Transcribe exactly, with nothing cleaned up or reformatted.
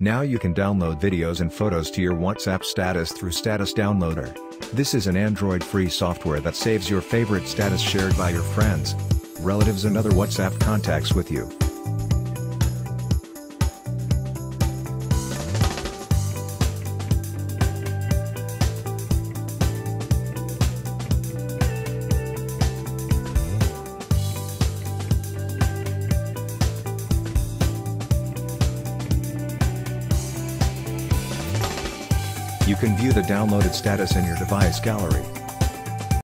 Now you can download videos and photos to your WhatsApp status through Status Downloader. This is an Android-free software that saves your favorite status shared by your friends, relatives and other WhatsApp contacts with you. You can view the downloaded status in your device gallery.